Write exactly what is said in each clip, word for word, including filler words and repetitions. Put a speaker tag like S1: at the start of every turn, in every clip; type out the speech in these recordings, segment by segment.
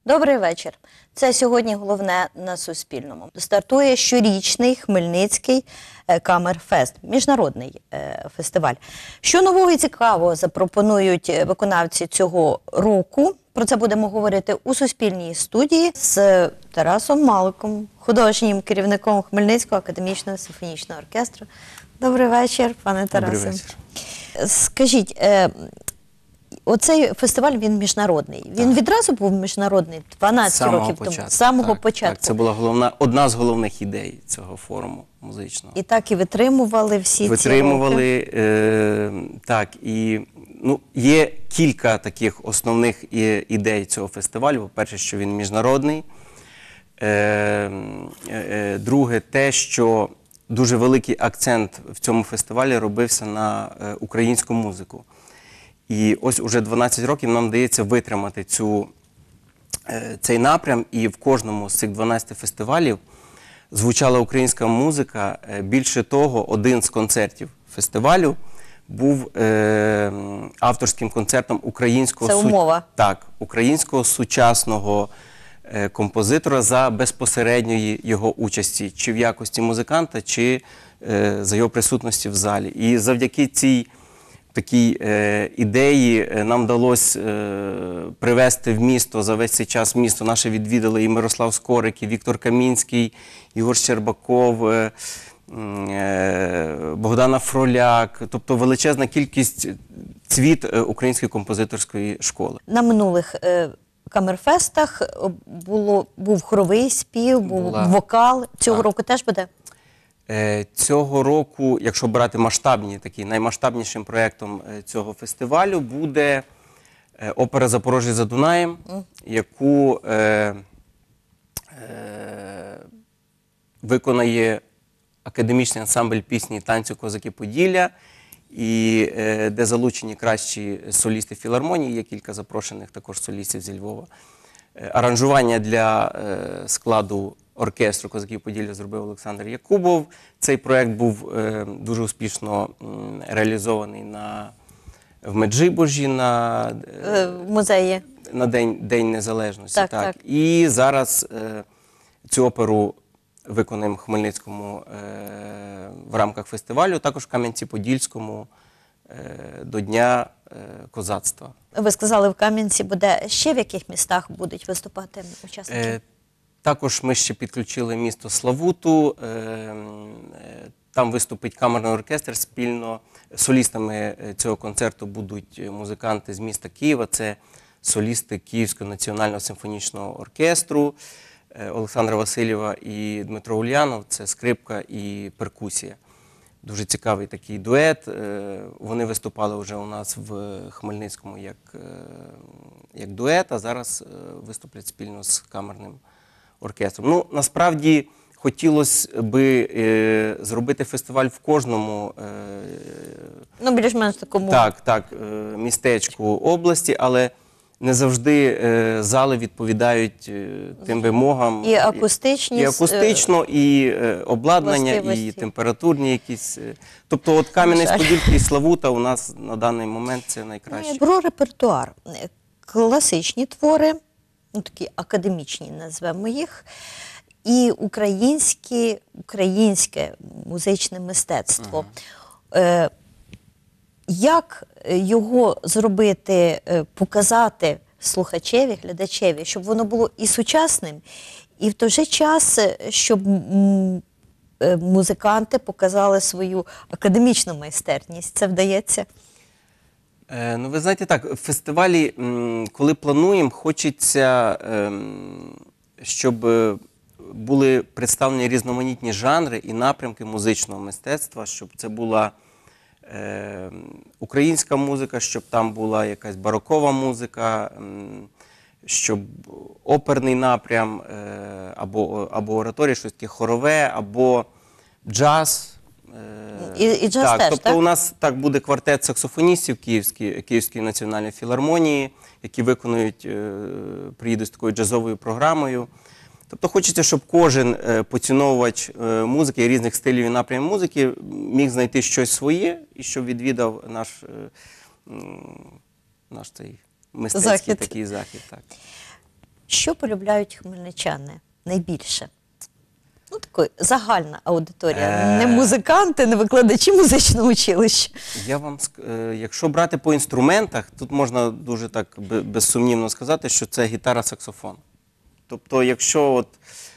S1: Добрий вечір. Це сьогодні головне на Суспільному. Стартує щорічний Хмельницький Камерфест, міжнародний фестиваль. Що нового і цікавого запропонують виконавці цього року? Про це будемо говорити у Суспільній студії з Тарасом Маликом, художнім керівником Хмельницького академічного симфонічного оркестру. Добрий вечір, пане Тарасе.
S2: Добрий вечір.
S1: Скажіть, оцей фестиваль, він міжнародний. Він так. відразу був міжнародний дванадцять років
S2: початку.
S1: тому? З самого
S2: так,
S1: початку.
S2: Так, це була головна, одна з головних ідей цього форуму музичного.
S1: І так і витримували всі
S2: витримували,
S1: ці роки?
S2: Е, так, і ну, є кілька таких основних ідей цього фестивалю. По-перше, що він міжнародний. Е, е, друге, те, що дуже великий акцент в цьому фестивалі робився на е, українську музику. І ось уже дванадцять років нам вдається витримати цю, е, цей напрям, і в кожному з цих дванадцяти фестивалів звучала українська музика. Більше того, один з концертів фестивалю був е, авторським концертом українського,
S1: Це умова.
S2: Су... так, українського сучасного е, композитора за безпосередньої його участі, чи в якості музиканта, чи е, за його присутності в залі. І завдяки цій такій е, ідеї нам вдалося е, привезти в місто, за весь цей час місто наше відвідали і Мирослав Скорик, і Віктор Камінський, Ігор Щербаков, е, е, Богдана Фроляк, тобто величезна кількість цвіт української композиторської школи.
S1: На минулих е, камерфестах було, був хоровий спів, був
S2: Була.
S1: вокал. Цього
S2: так.
S1: року теж буде?
S2: Цього року, якщо брати масштабні, такі, наймасштабнішим проєктом цього фестивалю буде опера «Запорожжя за Дунаєм», mm. яку е, е, виконає академічний ансамбль пісні і танцю «Козаки Поділля», і е, де залучені кращі солісти філармонії, є кілька запрошених також солістів зі Львова. Е, аранжування для е, складу оркестру «Козаків Поділля» зробив Олександр Якубов. Цей проєкт був е, дуже успішно е, реалізований на, в Меджибожі на,
S1: е, в музеї.
S2: на День, День Незалежності.
S1: Так,
S2: так.
S1: так.
S2: І зараз е, цю оперу виконуємо в Хмельницькому е, в рамках фестивалю, також в Кам'янці-Подільському е, до Дня е, козацтва.
S1: Ви сказали, в Кам'янці буде. Ще в яких містах будуть виступати учасники?
S2: Е, Також ми ще підключили місто Славуту, там виступить камерний оркестр спільно. Солістами цього концерту будуть музиканти з міста Києва, це солісти Київського національного симфонічного оркестру Олександра Васильєва і Дмитро Ульянов, це скрипка і перкусія. Дуже цікавий такий дует. Вони виступали вже у нас в Хмельницькому як, як дует, а зараз виступлять спільно з камерним оркестром. Ну, насправді, хотілося би е, зробити фестиваль в кожному е,
S1: ну, більш-менш такому
S2: так, так, е, містечку області, але не завжди е, зали відповідають е, тим вимогам.
S1: І акустичність.
S2: І акустично, і е, обладнання, і температурні якісь. Е, тобто, от Кам'янець-Подільський і Славута у нас на даний момент це найкраще.
S1: Про репертуар. Класичні твори, ну, такі академічні, назвемо їх, і українські, українське музичне мистецтво. Ага. Е, як його зробити, показати слухачеві, глядачеві, щоб воно було і сучасним, і в той же час, щоб музиканти показали свою академічну майстерність? Це вдається?
S2: Ну, ви знаєте, так, в фестивалі, коли плануємо, хочеться, щоб були представлені різноманітні жанри і напрямки музичного мистецтва, щоб це була українська музика, щоб там була якась барокова музика, щоб оперний напрям, або, або ораторія, щось таке хорове, або джаз.
S1: І, і джаз
S2: так,
S1: теж,
S2: тобто
S1: так?
S2: у нас так буде квартет саксофоністів Київської, Київської національної філармонії, які виконують, приїдуть з такою джазовою програмою. Тобто хочеться, щоб кожен поціновувач музики, різних стилів і напрямів музики міг знайти щось своє і щоб відвідав наш, наш цей мистецький
S1: захід.
S2: такий захід. Так.
S1: Що полюбляють хмельничани найбільше? Ну, така загальна аудиторія,
S2: Е.
S1: не музиканти, не викладачі музичного училища.
S2: Я вам ск- е, якщо брати по інструментах, тут можна дуже так бе- безсумнівно сказати, що це гітара-саксофон. Тобто, якщо от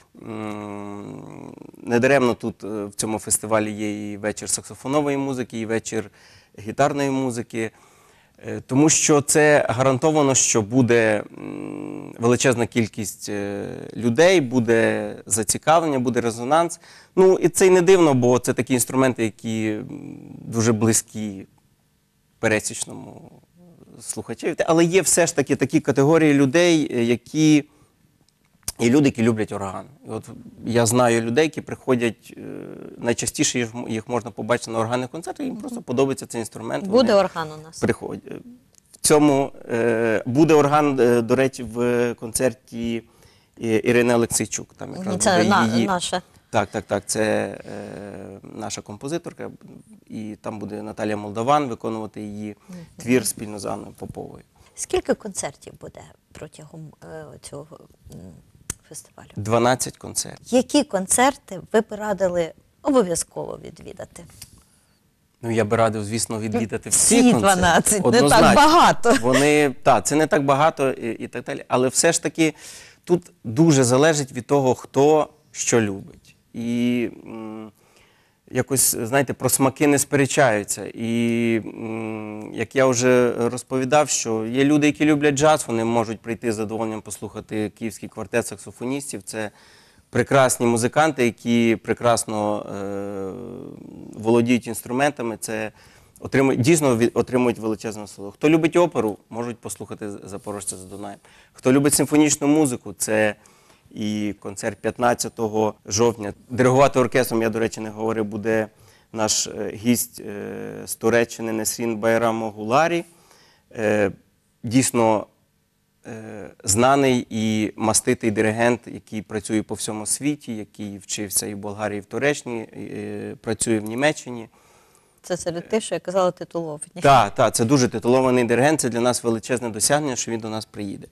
S2: м, недаремно тут е, в цьому фестивалі є і вечір саксофонової музики, і вечір гітарної музики, е, тому що це гарантовано, що буде м, величезна кількість е, людей, буде зацікавлення, буде резонанс. Ну і це й не дивно, бо це такі інструменти, які м, дуже близькі пересічному слухачеві. Але є все ж таки такі категорії людей, е, які і люди, які люблять орган. І от я знаю людей, які приходять, е, найчастіше їх, їх можна побачити на органних концертах, їм просто подобається цей інструмент.
S1: Буде
S2: вони
S1: орган у нас.
S2: приходять. В цьому е, буде орган, е, до речі, в концерті І- Ірини Олексійчук. Там якраз
S1: Це
S2: буде
S1: на,
S2: її...
S1: наша.
S2: Так, так, так. Це е, наша композиторка, і там буде Наталія Молдаван виконувати її твір спільно з Анною Поповою.
S1: Скільки концертів буде протягом е, цього м, фестивалю?
S2: дванадцять концертів.
S1: Які концерти ви б радили обов'язково відвідати?
S2: Ну, я би радив, звісно, відвідати
S1: Всі
S2: всі концерти.
S1: дванадцять, не так
S2: Однозначно.
S1: багато.
S2: Вони, так, це не так багато і, і так далі. Але все ж таки тут дуже залежить від того, хто що любить. І м, якось, знаєте, про смаки не сперечаються. І м, як я вже розповідав, що є люди, які люблять джаз, вони можуть прийти з задоволенням послухати київський квартет саксофоністів. Це прекрасні музиканти, які прекрасно е, володіють інструментами. Це отримують, дійсно від- отримують величезну насолоду. Хто любить оперу, можуть послухати «Запорожця за Дунаєм». Хто любить симфонічну музику, це і концерт п'ятнадцятого жовтня. Диригувати оркестром, я, до речі, не говорив, буде наш е, гість е, з Туреччини Несрін Байрамогуларі. Е, Дійсно е, знаний і маститий диригент, який працює по всьому світі, який вчився і в Болгарії, і в Туреччині, і, е, працює в Німеччині.
S1: Це серед тих, що я казала, титуловані.
S2: Так, так, це дуже титулований диригент, це для нас величезне досягнення, що він до нас приїде.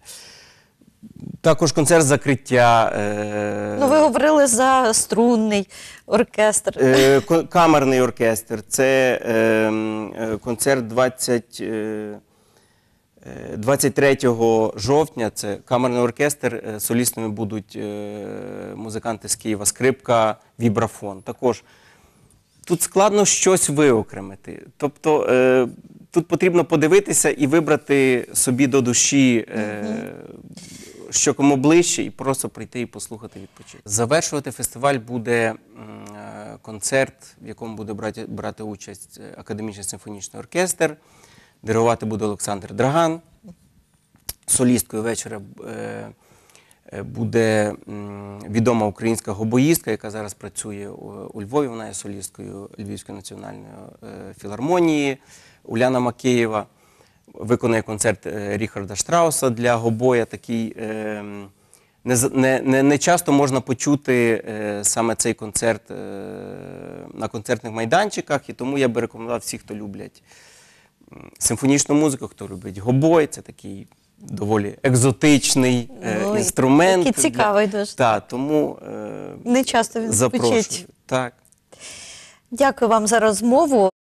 S2: Також концерт закриття. Е,
S1: Ну, ви говорили за струнний оркестр.
S2: е, ко- камерний оркестр. Це е, м, е, концерт двадцять, е, е, двадцять третього жовтня. Це камерний оркестр. е, Солістами будуть е, музиканти з Києва, скрипка, вібрафон. Також тут складно щось виокремити. Тобто е, тут потрібно подивитися і вибрати собі до душі, е, що кому ближче, і просто прийти і послухати, відпочити. Завершувати фестиваль буде м, е, концерт, в якому буде брати, брати участь Академічний симфонічний оркестр. Диригувати буде Олександр Драган. Солісткою вечора е, е, буде м, відома українська гобоїстка, яка зараз працює у, у Львові. Вона є солісткою Львівської національної е, філармонії, Уляна Макеєва. Виконує концерт е, Ріхарда Штрауса для гобоя. Такий, е, не, з- не, не, не часто можна почути е, саме цей концерт е, на концертних майданчиках, і тому я би рекомендував всіх, хто люблять м, симфонічну музику, хто любить гобой. Це такий доволі екзотичний е,
S1: Ну, і
S2: інструмент.
S1: такий цікавий дуже.
S2: Так, тому е,
S1: Не часто він
S2: запрошую.
S1: звучить.
S2: Так.
S1: Дякую вам за розмову.